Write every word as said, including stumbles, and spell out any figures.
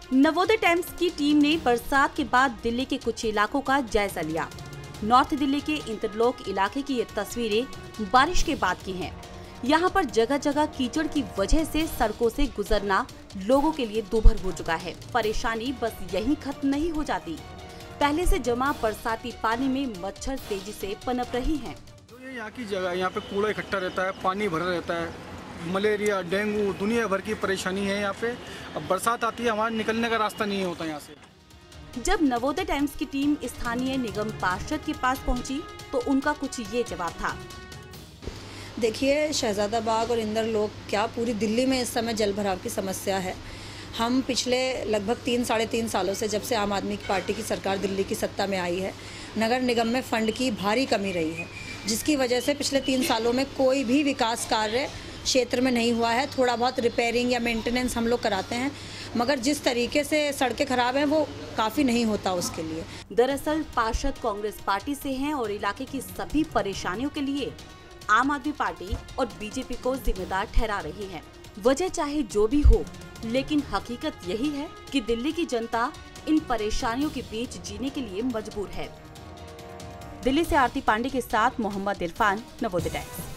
Navodaya times की team ने बरसात के बाद दिल्ली के कुछ इलाकों का जायजा लिया। नॉर्थ दिल्ली के इंटरलॉक इलाके की ये तस्वीरें बारिश के बाद की हैं। यहाँ पर जगह जगह कीचड़ की वजह से सड़कों से गुजरना लोगों के लिए दूभर हो चुका है। परेशानी बस यहीं खत्म नहीं हो जाती, पहले से जमा बरसाती पानी में मच्छर तेजी से पनप रही हैं। तो ये यहाँ की जगह, यहाँ पे कूड़ा इकट्ठा रहता है, पानी भरा रहता है, मलेरिया, डेंगू, दुनिया भर की परेशानी है यहाँ पे। अब बरसात आती है, हमारा निकलने का रास्ता नहीं होता यहाँ से। जब नवोदय टाइम्स की टीम स्थानीय निगम पार्षद के पास पहुंची तो उनका कुछ ये जवाब था। देखिए, शहजादाबाग और इंदरलोक क्या पूरी दिल्ली में इस समय जल भराव की समस्या है। हम पिछले लगभग तीन साढ़े तीन सालों से, जब से आम आदमी पार्टी की सरकार दिल्ली की सत्ता में आई है, नगर निगम में फंड की भारी कमी रही है, जिसकी वजह से पिछले तीन सालों में कोई भी विकास कार्य क्षेत्र में नहीं हुआ है। थोड़ा बहुत रिपेयरिंग या मेंटेनेंस हम लोग कराते हैं, मगर जिस तरीके से सड़कें खराब हैं वो काफ़ी नहीं होता उसके लिए। दरअसल पार्षद कांग्रेस पार्टी से हैं और इलाके की सभी परेशानियों के लिए आम आदमी पार्टी और बीजेपी को जिम्मेदार ठहरा रही है। वजह चाहे जो भी हो, लेकिन हकीकत यही है कि दिल्ली की जनता इन परेशानियों के बीच जीने के लिए मजबूर है। दिल्ली से आरती पांडे के साथ मोहम्मद इरफान, नवोदय टाइम्स।